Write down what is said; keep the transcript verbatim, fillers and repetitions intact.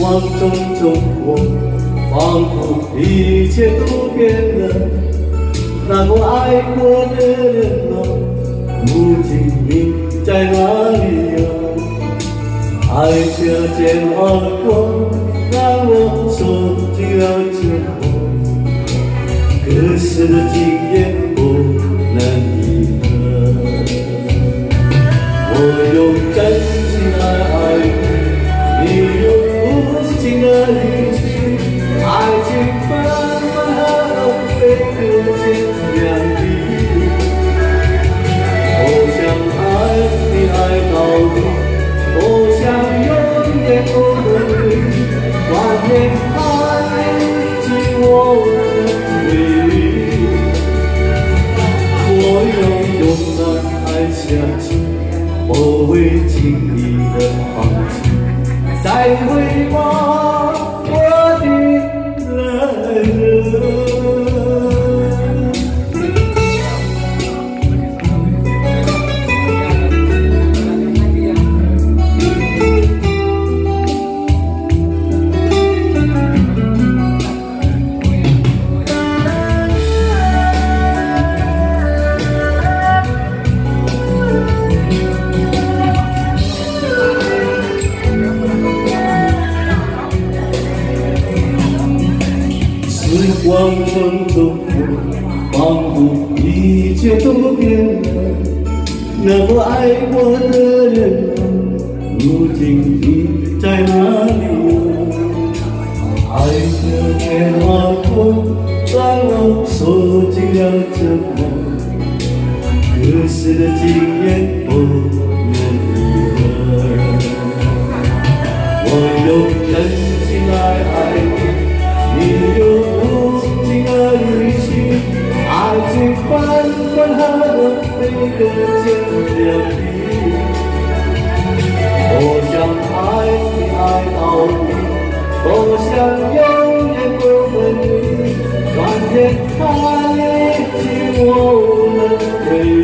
光中中过，仿佛一切都变了。那个爱过的人啊，如今你在哪里呀？爱这煎熬过，让我受尽了折磨。可是的经验不能遗忘，我用真心来爱你，你用无情的离去，爱情分分合合，可见两地。多想爱你爱到底，多想永远不分离，万年爱尽我的回忆。我要勇敢爱下去，不会轻易的放弃，再回望我的爱人。时光匆匆过，仿佛一切都变了。那个爱过的人啊，如今你在哪里啊？爱的煎熬过，让我受尽了折磨。可是的经验不能遗忘，我用真心来爱你，你用无情的离去，爱情分分合合，每个见两地。多想爱你爱到底，多想永远不分离，万年爱尽我的回忆。